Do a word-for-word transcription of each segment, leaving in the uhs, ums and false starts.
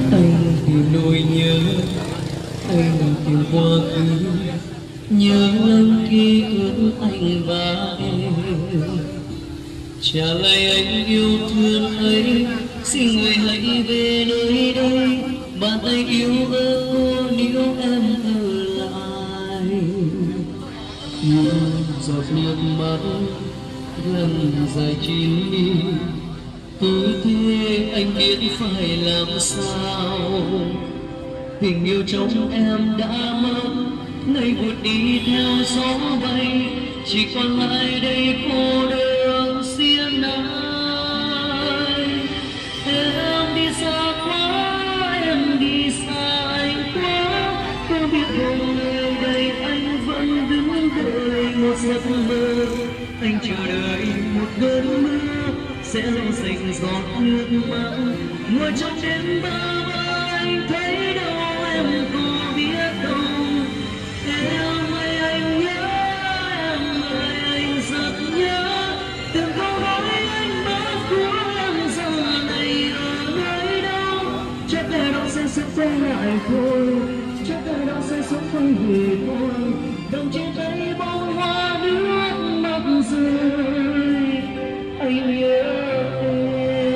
Anh tìm nỗi nhớ, anh tìm quá khứ, nhớ lắm ký ức anh và em. Trả lại anh yêu thương ấy, xin người hãy về nơi đây, bàn tay yêu ơ cô níu em ở lại. Những giọt nước mắt gần dài chín mi, cứ thế anh biết phải làm sao. Tình yêu trong em đã mất, ngày vụt đi theo gió bay, chỉ còn lại đây cô đơn xiên ai. Em đi xa quá, em đi xa anh quá, có biết không nơi đây anh vẫn đứng đợi một giấc mơ. Anh chờ đợi một cơn mưa sẽ lau sạch giọt nước mắt, ngồi trong đêm bơ vơ anh thấy đâu em có biết đâu. Em ơi anh nhớ, em ơi anh rất nhớ, từng câu nói anh mất của em giờ này ở nơi đâu. Chắc ai đó sẽ sớm quay lại thôi, chắc ai đó sẽ sớm quay về thôi, đồng trên tay bông hoa nước mắt rơi anh nhớ em.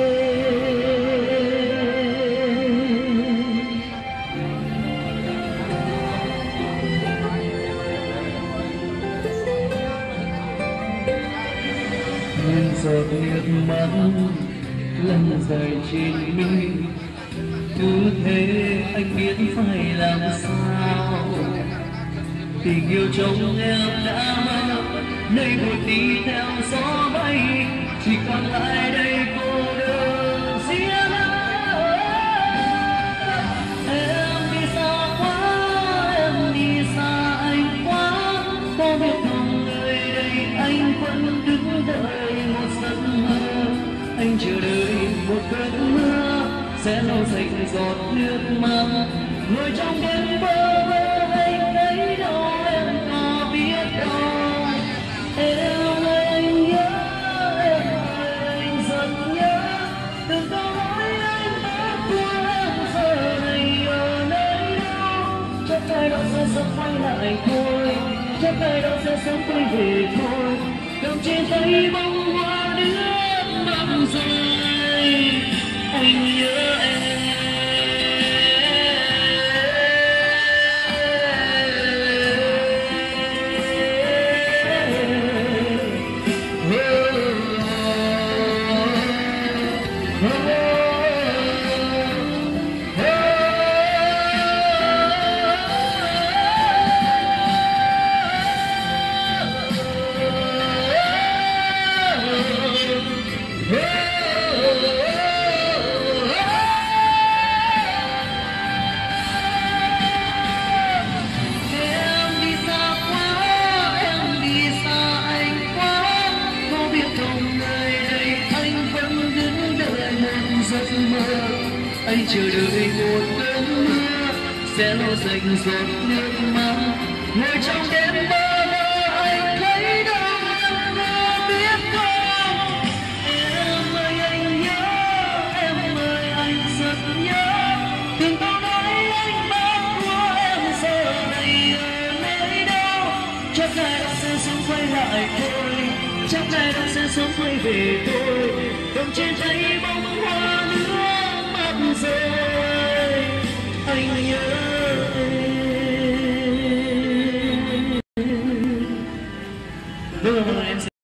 Những giọt nước mắt lăn dài trên mi, cứ thế anh biết phải làm sao. Tình yêu trong em đã mất, nơi vụt đi theo gió bay, chỉ còn lại đây cô đơn riêng ai. Em đi xa quá, em đi xa anh quá, có biết không nơi đây anh vẫn đứng đợi một giấc mơ. Anh chờ đợi một cơn mưa sẽ lau sạch giọt nước mắt, ngồi trong đêm bơ vơ anh thấy đâu em có biết đâu. Em ơi anh nhớ, em ơi anh rất nhớ, từng câu nói anh đã của em giờ này ở nơi đâu. Chắc ai đó sẽ sớm quay lại thôi, chắc ai đó sẽ sớm quay về thôi, cầm trên tay bông hoa nước mắt rơi anh nhớ em. Anh chờ đợi một cơn mưa sẽ lau sạch giọt nước mắt, ngồi trong đêm bơ vơ anh thấy đâu em có biết không. Em ơi anh nhớ, em ơi anh rất nhớ, từng câu nói anh bắt của em giờ này ở nơi đâu. Chắc ai đó sẽ sớm quay lại thôi, chắc ai đó sẽ sớm quay về thôi, cầm trên tay bông hoa nước rơi anh nhớ em. Vâng, em